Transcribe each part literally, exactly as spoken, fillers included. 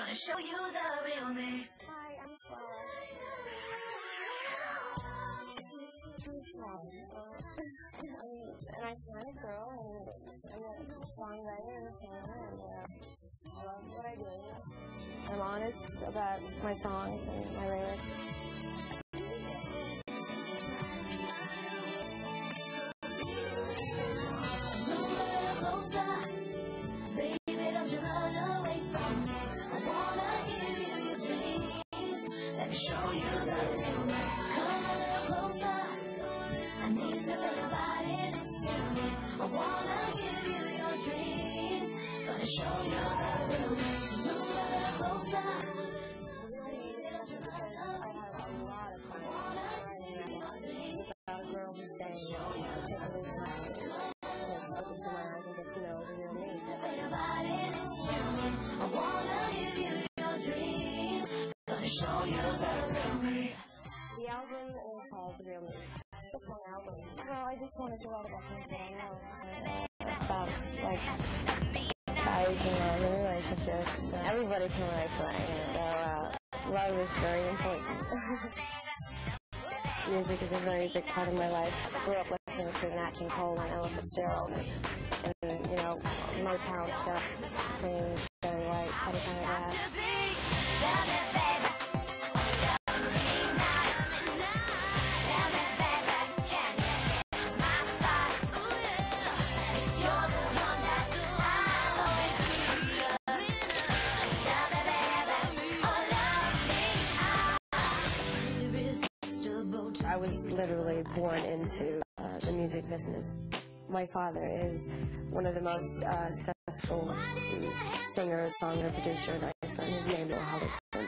Gonna show you the real me. Hi, I'm Svala. I'm an Icelandic girl, and I'm a songwriter and a singer, and uh, I love what I do. I'm honest about my songs and my lyrics. Show you the real me. Come a little closer. I need to let your body next to me. I wanna give you your dreams. Gonna show you the real me. Move a little closer. I have a lot of fun writing about a girl who's saying, you know, take a look at my eyes, you know, just look into my eyes and get to know the real me. Let your body next to me. I wanna give you your dreams. Gonna show you the real me. The album is called The Real Me. It's a fun album. Well, I just wanted to write about things that I know. About, like, guys and love and relationships. Everybody can relate to that. So, uh, love is very important. Music is a very big part of my life. I grew up listening to Nat King Cole and Ella Fitzgerald. And, and, you know, Motown stuff. Supreme, Barry White, Teddy Pendergrass. I was literally born into uh, the music business. My father is one of the most uh, successful singer, songwriter, producer in Iceland. His name is Icelandic.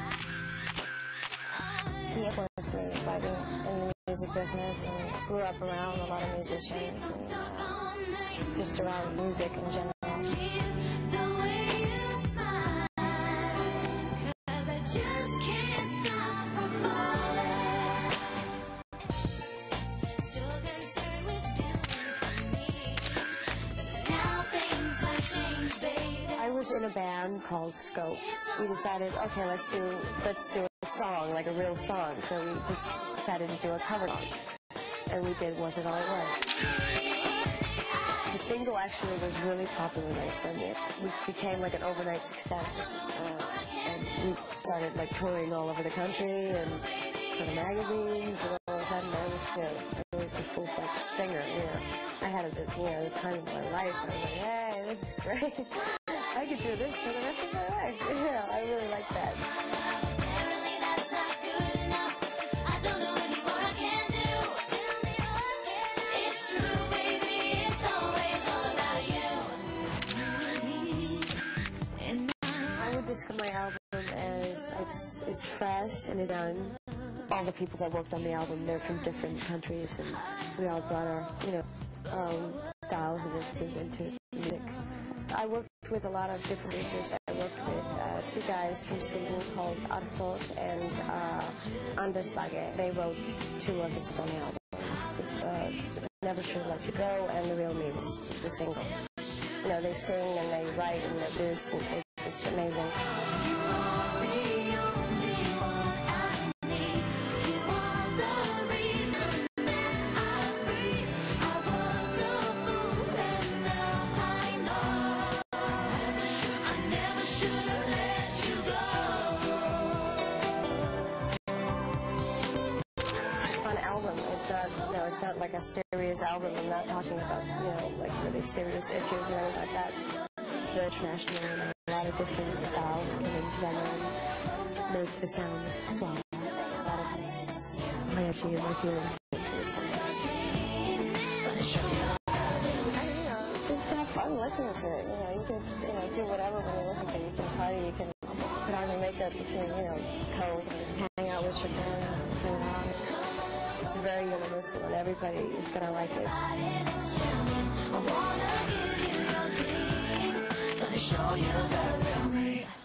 He influenced me by being in the music business and grew up around a lot of musicians and uh, just around music in general. I was in a band called Scope. We decided, okay, let's do let's do a song, like a real song. So we just decided to do a cover song, and we did "Was It All Right." The single actually was really popular in Iceland. It we became like an overnight success, uh, and we started like touring all over the country and for the magazines. And all of a sudden, I was uh, I was a full-fledged singer. You know, I had a you know the time of my life. I was like, hey, this is great. I could do this for the rest of my life. Yeah, I really like that. Apparently that's not good enough. I don't know anymore I can do. It's true, baby. It's always all about you. I would describe my album as it's, it's fresh and it's done. All the people that worked on the album, they're from different countries, and we all brought our, you know, um, styles and influences into music. I worked with a lot of different producers. I worked with uh, two guys from Sweden called Arthur and uh, Anders Bagge. They wrote two of the songs on the album. Which, uh, Never Should Let You Go and The Real Me was the single. You know, they sing and they write and they produce, and it's just amazing. Album. It's not, no, it's not like a serious album. I'm not talking about, you know, like really serious issues or anything like that. They're international and a lot of different styles coming together and make the sound of Svala. A lot of my energy and my feelings into the sound. I, you know, just have fun listening to it. You know, you can, you know, do whatever when you listen to it. You can party, you can put on your makeup, you can, you know, code and hang out with your friends and turn it on. It's very universal and everybody is going to like it. I wanna give you your dreams. Gonna show you the real me.